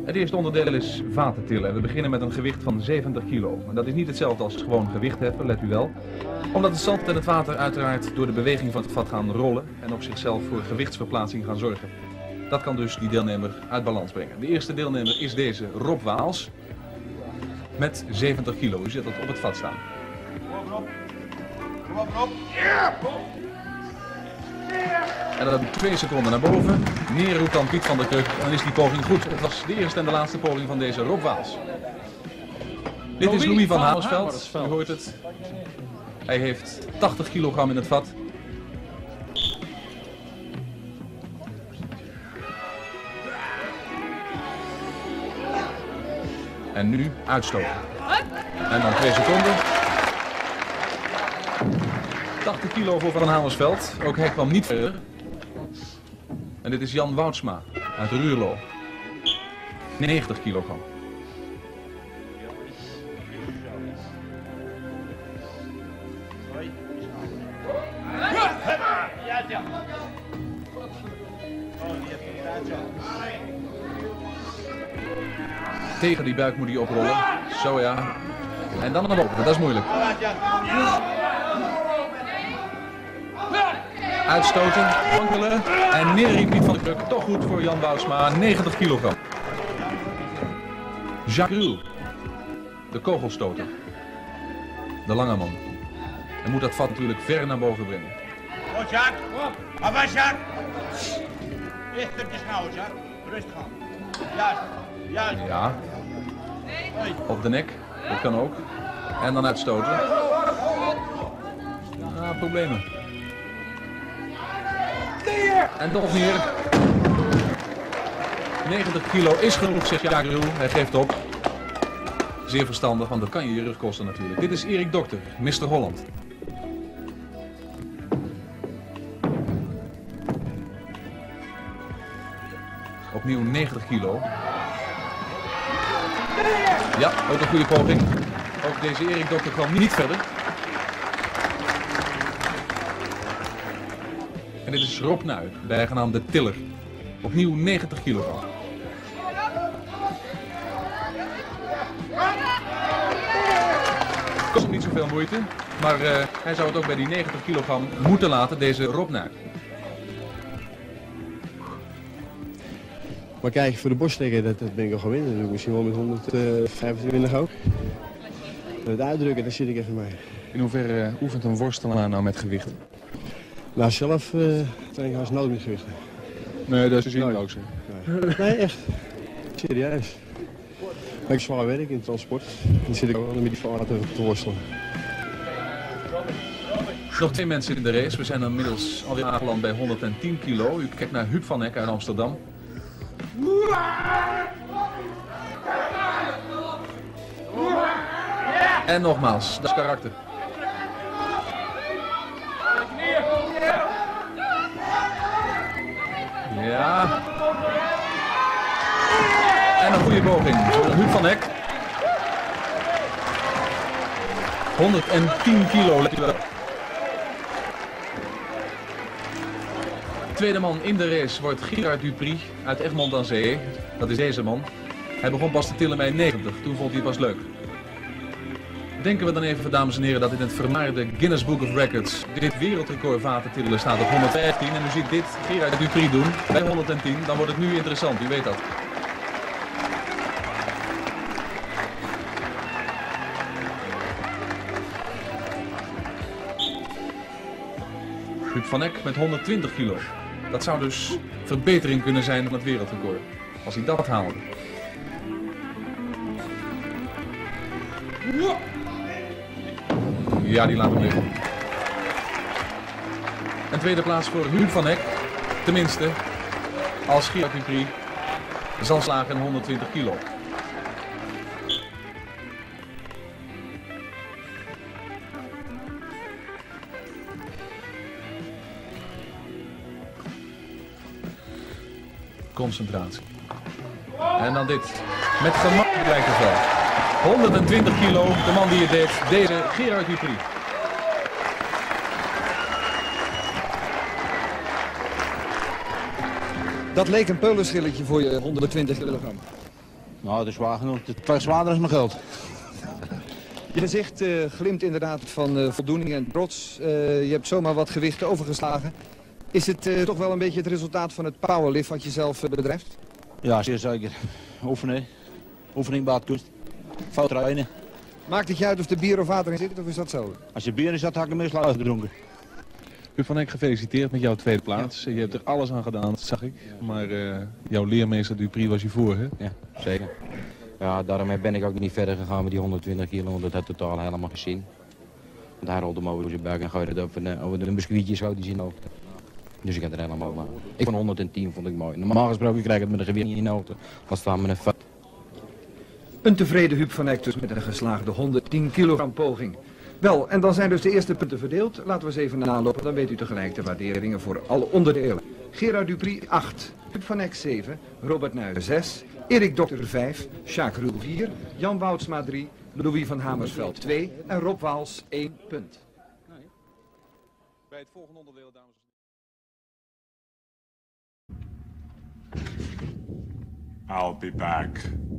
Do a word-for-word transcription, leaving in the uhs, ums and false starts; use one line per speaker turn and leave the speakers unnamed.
Het eerste onderdeel is vaten tillen en we beginnen met een gewicht van zeventig kilo. En dat is niet hetzelfde als gewoon gewicht heffen, let u wel. Omdat het zand en het water uiteraard door de beweging van het vat gaan rollen en op zichzelf voor gewichtsverplaatsing gaan zorgen. Dat kan dus die deelnemer uit balans brengen. De eerste deelnemer is deze Rob Waals met zeventig kilo. U ziet dat op het vat staan.
Kom op, Rob. Kom op, Rob. Ja!
En dan twee seconden naar boven. Neer roept dan Piet van der Kruk. En dan is die poging goed. Het was de eerste en de laatste poging van deze Rob Waals. Dit is Louis van Hamersveld. U hoort het. Hij heeft tachtig kilogram in het vat. En nu uitstoten. En dan twee seconden. tachtig kilo voor Van Hamersveld. Ook hij kwam niet verder. En dit is Jan Woudsma uit Ruurlo. negentig kilogram. Tegen die buik moet hij oprollen. Zo ja. En dan naar boven. Dat is moeilijk. Uitstoten, wankelen en neer Piet van der Kruk. Toch goed voor Jan Woudsma, negentig kilogram. Jacques Ruel, de kogelstoter. De lange man. Hij moet dat vat natuurlijk ver naar boven brengen.
Goed, Jacques. Kom. Af, Jacques. Richtertjes houden, Jacques. Rustig aan. Juist. Juist.
Ja. Op de nek, dat kan ook. En dan uitstoten. Ah, problemen. En toch neer. negentig kilo is genoeg, zegt Jacques Ruel. Hij geeft op. Zeer verstandig, want dat kan je je rug kosten natuurlijk. Dit is Erik Dokter, mister Holland. Opnieuw negentig kilo. Ja, ook een goede poging. Ook deze Erik Dokter kwam niet verder. En dit is Rob Nuij, de eigenaamde tiller. Opnieuw negentig kilogram. Kost hem niet zoveel moeite, maar uh, hij zou het ook bij die negentig kilogram moeten laten, deze Rob Nuij.
Maar kijk, voor de borststrekken, dat, dat ben ik al gewend. Dat doe ik misschien wel met honderdvijfentwintig ook. Het uitdrukken, daar zit ik even mee.
In hoeverre uh, oefent een worstelaar nou met gewichten?
Nou, zelf uh, train ik haast nooit met gewichten.
Nee, dat is zien ook zo.
Nee. nee, echt. Serieus. Ik zwaar werk in het transport. Dan zit ik ook met die voorraad te worstelen.
Nog twee mensen in de race. We zijn inmiddels alweer aangeland bij honderdtien kilo. U kijkt naar Huub van Eck uit Amsterdam. En nogmaals, dat is karakter. Ja. En een goede poging. Huub van Eck. honderdtien kilo. Let u wel. Tweede man in de race wordt Gerard Dupri uit Egmond aan Zee. Dat is deze man. Hij begon pas te tillen bij negentig. Toen vond hij het pas leuk. Denken we dan even, dames en heren, dat in het vermaarde Guinness Book of Records dit wereldrecord vaten tillen staat op honderdvijftien. En u ziet dit Gerard Dupri doen bij honderdtien. Dan wordt het nu interessant, u weet dat. Huub van Eck met honderdtwintig kilo. Dat zou dus verbetering kunnen zijn van het wereldrecord. Als hij dat haalde. Ja, die laat hem liggen. Een tweede plaats voor Huub van Eck. Tenminste, als Gerard Dupri zal slagen in honderdtwintig kilo. Concentratie. En dan dit. Met gemak lijkt het wel. honderdtwintig kilo, de man die het deed, deze Gerard Dupri.
Dat leek een peulenschilletje voor je honderdtwintig kilogram.
Nou, het is zwaar genoeg. Het is zwaarder als mijn geld.
Je gezicht uh, glimt inderdaad van uh, voldoening en trots. Uh, je hebt zomaar wat gewichten overgeslagen. Is het uh, toch wel een beetje het resultaat van het powerlift wat je zelf uh, bedrijft?
Ja, zeer zeker. Oefenen. Oefening baat kunst. Fout trainen.
Maakt het je uit of er bier of water in zit, of is dat zo?
Als je bier in zat, had ik hem meestal uitgedronken.
Huub van Eck, gefeliciteerd met jouw tweede plaats. Je hebt er alles aan gedaan, dat zag ik. Maar uh, jouw leermeester Dupri was je voor, hè?
Ja, zeker. Ja, daarom ben ik ook niet verder gegaan met die honderdtwintig kilo, want dat had totaal helemaal geen zin. Want hij rolde hem over zijn buik en gooide het over de, over de biscuitjes zo die zin ook. Dus ik had er helemaal aan. Ik vond honderdtien vond ik mooi. Normaal gesproken krijg ik het met een gewicht niet in de hoogte. Dan staan met een vat.
Een tevreden Huub van Eck dus met een geslaagde honderdtien kilogram poging. Wel, en dan zijn dus de eerste punten verdeeld. Laten we eens even nalopen, dan weet u tegelijk de waarderingen voor alle onderdelen. Gerard Dupri acht, Huub van Eck zeven, Robert Nuijsen zes, Erik Dokter vijf, Sjaak Ruhl vier, Jan Woutsma drie, Louis van Hamersveld twee en Rob Waals één punt.
Bij het volgende onderdeel, dames
I'll be back.